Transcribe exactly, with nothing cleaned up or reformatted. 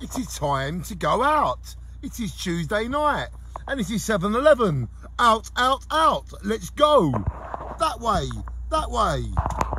It is time to go out. It is Tuesday night and it is seven eleven. Out, out, out. Let's go. That way, that way.